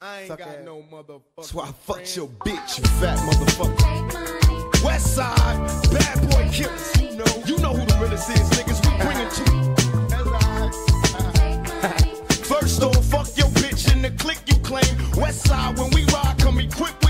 I ain't got no motherfucker. That's why I fucked your bitch, you fat motherfucker. West side, bad boy killers. You know who the realest is, niggas. We bring it to you. First off, fuck your bitch in the clique you claim. West side, when we ride, come equipped